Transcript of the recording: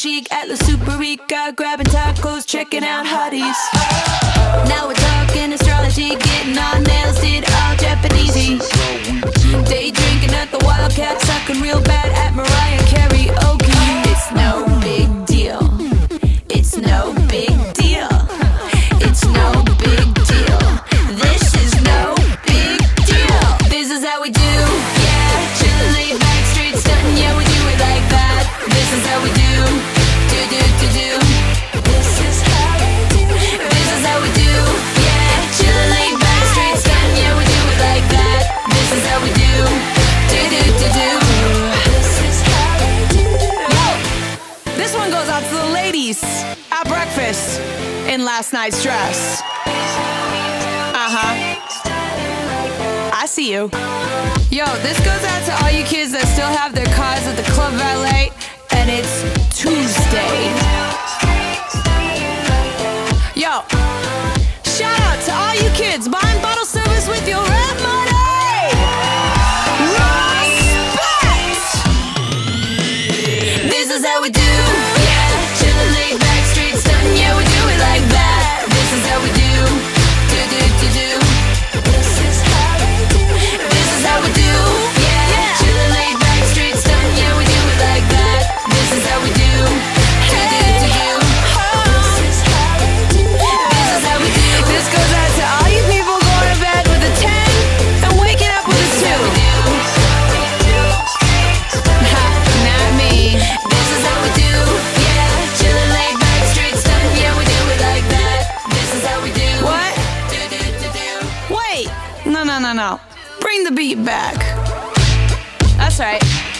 chic at La Superica, grabbing tacos, checking out hotties. Now we're talking astrology, getting our nails did all Japanesey. Day drinking at the Wildcat, sucking real bad at Mariah karaoke. It's no big deal. It's no big deal. It's no big deal. This is no big deal. This is how we do, yeah. Chillin', laid back, straight stuntin', yeah, we do it like that. This is how we do, do do do do. This is how we do. This is how we do, yeah. Chillin', laid back, straight stuntin', yeah, we do it like that. This is how we do, do do do do. This is how we do. Yo, this one goes out to the ladies at breakfast in last night's dress. I see you. Yo, this goes out to all you kids that still have their cars at the club valet, and it's Tuesday. Yo, shout out to all you kids buying bottle service with your rent money. Respect! This is how we do, yeah. Chillin', laid back, straight stuntin', yeah, we do it like that. This is how we do, do do do do. This is how we do. This is how we do, yeah. Chillin', laid back, straight stuntin', yeah, we do it like that. This is how we do, do do do do. This is how we do. This is how we do. This goes out to all you people going to bed with a 10 and waking up with a 2. Not me. This is how we do, yeah. Chillin', laid back, straight stuntin', yeah, we do it like that. This is how we do. What? Do do do do. Wait. No. Bring the beat back. That's right.